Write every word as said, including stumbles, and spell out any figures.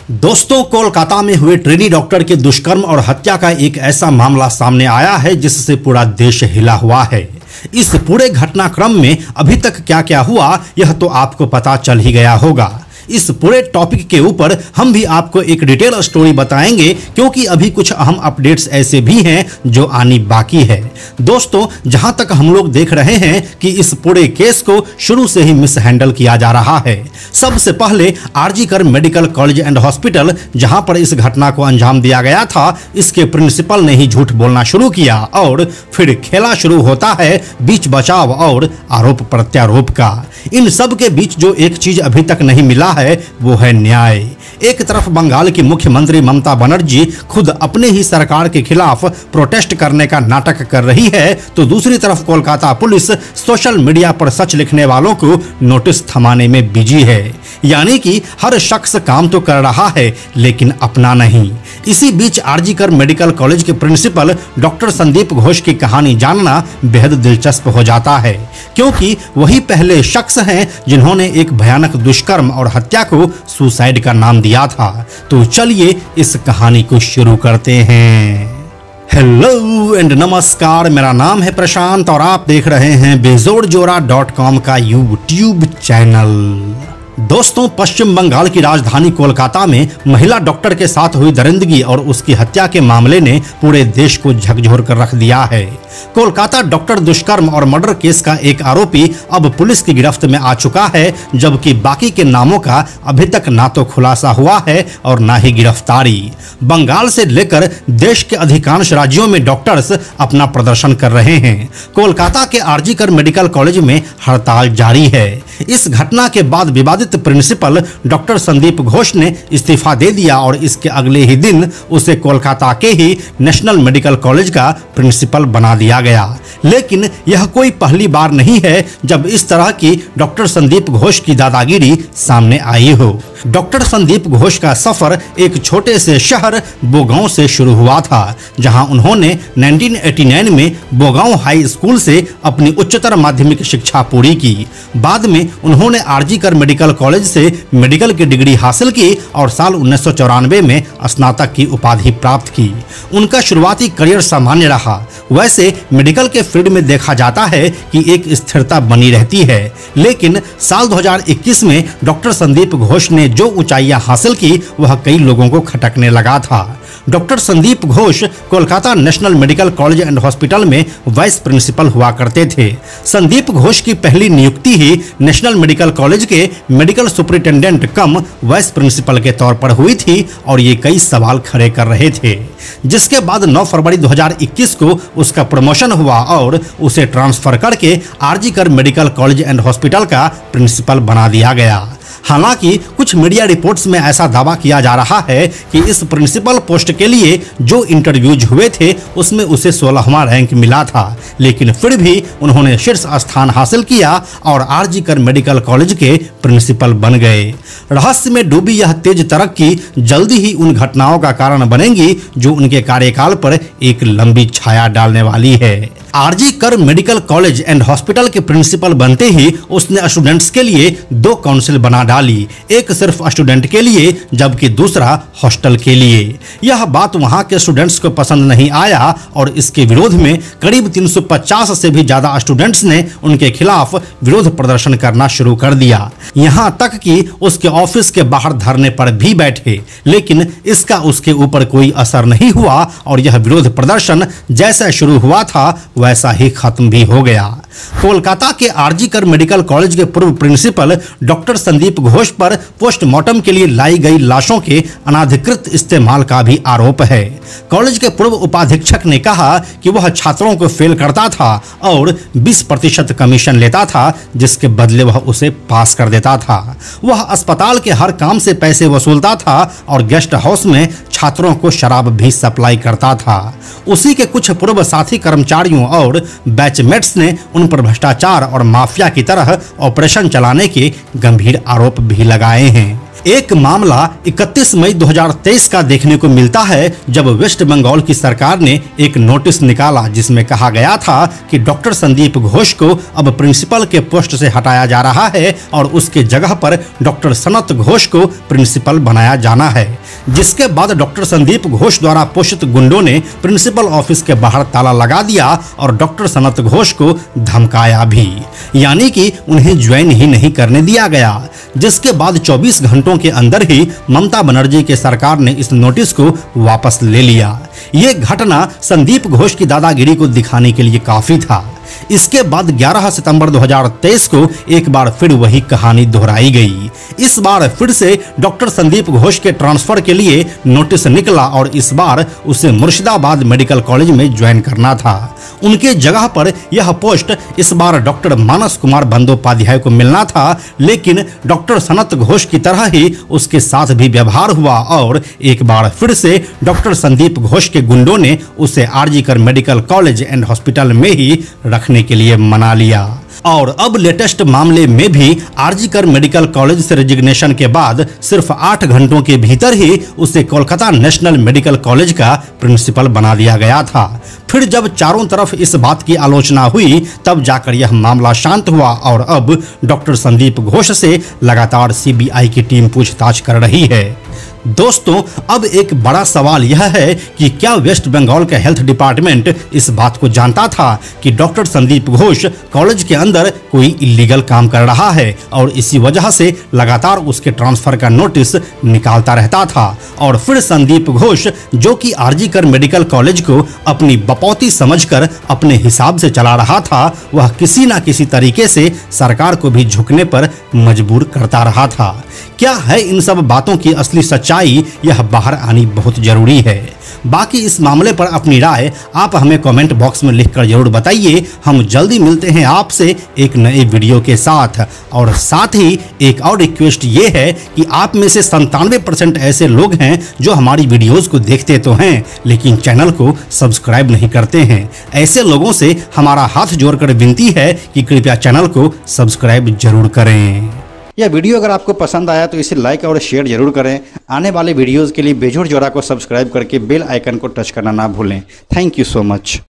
दोस्तों, कोलकाता में हुए ट्रेनी डॉक्टर के दुष्कर्म और हत्या का एक ऐसा मामला सामने आया है जिससे पूरा देश हिला हुआ है। इस पूरे घटनाक्रम में अभी तक क्या क्या हुआ यह तो आपको पता चल ही गया होगा। इस पूरे टॉपिक के ऊपर हम भी आपको एक डिटेल स्टोरी बताएंगे, क्योंकि अभी कुछ अहम अपडेट्स ऐसे भी हैं जो आनी बाकी है। दोस्तों, जहां तक हम लोग देख रहे हैं कि इस पूरे केस को शुरू से ही मिस हैंडल किया जा रहा है। सबसे पहले RG Kar medical college and hospital, जहां पर इस घटना को अंजाम दिया गया था, इसके प्रिंसिपल ने ही झूठ बोलना शुरू किया और फिर खेला शुरू होता है बीच बचाव और आरोप प्रत्यारोप का। इन सब के बीच जो एक चीज अभी तक नहीं मिला है वो है न्याय। एक तरफ बंगाल की मुख्यमंत्री ममता बनर्जी खुद अपने ही सरकार के खिलाफ प्रोटेस्ट करने का नाटक कर रही है, तो दूसरी तरफ कोलकाता पुलिस सोशल मीडिया पर सच लिखने वालों को नोटिस थमाने में बिजी है। यानी कि हर शख्स काम तो कर रहा है लेकिन अपना नहीं। इसी बीच आरजी कर मेडिकल कॉलेज के प्रिंसिपल डॉक्टर संदीप घोष की कहानी जानना बेहद दिलचस्प हो जाता है, क्योंकि वही पहले शख्स हैं जिन्होंने एक भयानक दुष्कर्म और हत्या को सुसाइड का नाम दिया था। तो चलिए इस कहानी को शुरू करते हैं। हेलो एंड नमस्कार, मेरा नाम है प्रशांत और आप देख रहे हैं बेजोड़ जोरा डॉट कॉम का यूट्यूब चैनल। दोस्तों, पश्चिम बंगाल की राजधानी कोलकाता में महिला डॉक्टर के साथ हुई दरिंदगी और उसकी हत्या के मामले ने पूरे देश को झकझोर कर रख दिया है। कोलकाता डॉक्टर दुष्कर्म और मर्डर केस का एक आरोपी अब पुलिस की गिरफ्त में आ चुका है, जबकि बाकी के नामों का अभी तक ना तो खुलासा हुआ है और ना ही गिरफ्तारी। बंगाल से लेकर देश के अधिकांश राज्यों में डॉक्टर्स अपना प्रदर्शन कर रहे हैं। कोलकाता के आरजी कर मेडिकल कॉलेज में हड़ताल जारी है। इस घटना के बाद विवादित प्रिंसिपल डॉक्टर संदीप घोष ने इस्तीफा दे दिया और इसके अगले ही दिन उसे कोलकाता के ही नेशनल मेडिकल कॉलेज का प्रिंसिपल बना दिया गया। लेकिन यह कोई पहली बार नहीं है जब इस तरह की डॉक्टर संदीप घोष की दादागिरी सामने आई हो। डॉक्टर संदीप घोष का सफर एक छोटे से शहर बोगांव से शुरू हुआ था, जहां उन्होंने उन्नीस सौ नवासी में बोगांव हाई स्कूल से अपनी उच्चतर माध्यमिक शिक्षा पूरी की। बाद में उन्होंने आरजी कर मेडिकल कॉलेज से मेडिकल की डिग्री हासिल की और साल उन्नीस सौ चौरानवे में स्नातक की उपाधि प्राप्त की। उनका शुरुआती करियर सामान्य रहा। वैसे मेडिकल के फील्ड में देखा जाता है कि एक स्थिरता बनी रहती है, लेकिन साल दो हज़ार इक्कीस में डॉक्टर संदीप घोष ने जो ऊंचाइयां हासिल की वह कई लोगों को खटकने लगा था। Doctor Sandeep Ghosh Kolkata national medical college and hospital में वाइस प्रिंसिपल हुआ करते थे। संदीप घोष की पहली नियुक्ति ही नेशनल मेडिकल कॉलेज के medical superintendent cum vice principal के तौर पर हुई थी और ये कई सवाल खड़े कर रहे थे, जिसके बाद नौ फरवरी दो हज़ार इक्कीस को उसका प्रमोशन हुआ और उसे ट्रांसफर करके RG Kar medical college and hospital का प्रिंसिपल बना दिया गया। हालांकि कुछ मीडिया रिपोर्ट्स में ऐसा दावा किया जा रहा है कि इस प्रिंसिपल पोस्ट के लिए जो इंटरव्यूज हुए थे उसमें उसे सोलहवां रैंक मिला था, लेकिन फिर भी उन्होंने शीर्ष स्थान हासिल किया और आरजी कर मेडिकल कॉलेज के प्रिंसिपल बन गए। रहस्य में डूबी यह तेज तरक्की जल्दी ही उन घटनाओं का कारण बनेंगी जो उनके कार्यकाल पर एक लंबी छाया डालने वाली है। RG Kar medical college and hospital के प्रिंसिपल बनते ही उसने स्टूडेंट्स के लिए दो काउंसिल बना डाली, एक सिर्फ स्टूडेंट के लिए जबकि दूसरा हॉस्टल के लिए। यह बात वहां के स्टूडेंट्स को पसंद नहीं आया और इसके विरोध में करीब तीन सौ पचास से भी ज्यादा स्टूडेंट्स ने उनके खिलाफ विरोध प्रदर्शन करना शुरू कर दिया। यहां तक कि उसके ऑफिस के बाहर धरने पर भी बैठे, लेकिन इसका उसके ऊपर कोई असर नहीं हुआ और यह विरोध प्रदर्शन जैसा शुरू हुआ था वैसा ही खत्म भी हो गया। कोलकाता के आरजी कर मेडिकल कॉलेज के पूर्व प्रिंसिपल डॉक्टर संदीप घोष पर पोस्टमार्टम के लिए लाई गई लाशों के अनाधिकृत इस्तेमाल का भी आरोप है। कॉलेज के पूर्व उपाधीक्षक ने कहा कि वह छात्रों को फेल करता था और बीस प्रतिशत कमीशन लेता था, जिसके बदले वह उसे पास कर देता था। वह अस्पताल के हर काम से पैसे वसूलता था और गेस्ट हाउस में छात्रों को शराब भी सप्लाई करता था। उसी के कुछ पूर्व साथी कर्मचारियों और बैचमेट्स ने उन पर भ्रष्टाचार और माफिया की तरह ऑपरेशन चलाने के गंभीर आरोप भी लगाए हैं। एक मामला इकतीस मई दो हज़ार तेईस का देखने को मिलता है, जब वेस्ट बंगाल की सरकार ने एक नोटिस निकाला जिसमें कहा गया था कि डॉक्टर संदीप घोष को अब प्रिंसिपल के पोस्ट से हटाया जा रहा है और उसके जगह पर डॉक्टर सनत घोष को प्रिंसिपल बनाया जाना है। जिसके बाद डॉक्टर संदीप घोष द्वारा पोषित गुंडों ने प्रिंसिपल ऑफिस के बाहर ताला लगा दिया और डॉक्टर सनत घोष को धमकाया भी, यानी कि उन्हें ज्वाइन ही नहीं करने दिया गया। जिसके बाद चौबीस घंटों के अंदर ही ममता बनर्जी के सरकार ने इस नोटिस को वापस ले लिया। ये घटना संदीप घोष की दादागिरी को दिखाने के लिए काफी था। इसके बाद ग्यारह सितंबर दो हज़ार तेईस को एक बार फिर वही कहानी दोहराई गई। इस बार फिर से डॉक्टर संदीप घोष के ट्रांसफर के लिए नोटिस निकला और इस बार उसे मुर्शिदाबाद मेडिकल कॉलेज में ज्वाइन करना था। उनके जगह पर यह पोस्ट इस बार डॉक्टर मानस कुमार बंदोपाध्याय को मिलना था, लेकिन डॉक्टर सनत घोष की तरह ही उसके साथ भी व्यवहार हुआ और एक बार फिर से डॉक्टर संदीप घोष के गुंडों ने उसे RG Kar medical college and hospital में ही रखने के लिए मना लिया। और अब लेटेस्ट मामले में भी आरजी कर मेडिकल कॉलेज से रेजिग्नेशन के बाद सिर्फ आठ घंटों के भीतर ही उसे कोलकाता नेशनल मेडिकल कॉलेज का प्रिंसिपल बना दिया गया था। फिर जब चारों तरफ इस बात की आलोचना हुई तब जाकर यह मामला शांत हुआ और अब डॉक्टर संदीप घोष से लगातार सीबीआई की टीम पूछताछ कर रही है। दोस्तों, अब एक बड़ा सवाल यह है कि क्या वेस्ट बंगाल का हेल्थ डिपार्टमेंट इस बात को जानता था कि डॉक्टर संदीप घोष कॉलेज के अंदर कोई इलीगल काम कर रहा है और इसी वजह से लगातार उसके ट्रांसफर का नोटिस निकालता रहता था। और फिर संदीप घोष, जो कि आरजी कर मेडिकल कॉलेज को अपनी बपौती समझकर अपने हिसाब से चला रहा था, वह किसी ना किसी तरीके से सरकार को भी झुकने पर मजबूर करता रहा था। क्या है इन सब बातों की असली सच्चाई, यह बाहर आनी बहुत जरूरी है। बाकी इस मामले पर अपनी राय आप हमें कमेंट बॉक्स में लिखकर जरूर बताइए। हम जल्दी मिलते हैं आपसे एक नए वीडियो के साथ। और साथ ही एक और रिक्वेस्ट ये है कि आप में से संतानवे परसेंट ऐसे लोग हैं जो हमारी वीडियोस को देखते तो हैं लेकिन चैनल को सब्सक्राइब नहीं करते हैं। ऐसे लोगों से हमारा हाथ जोड़कर विनती है कि कृपया चैनल को सब्सक्राइब जरूर करें। यह वीडियो अगर आपको पसंद आया तो इसे लाइक और शेयर जरूर करें। आने वाले वीडियोस के लिए बेजोड़ जोड़ा को सब्सक्राइब करके बेल आइकन को टच करना ना भूलें। Thank you so much.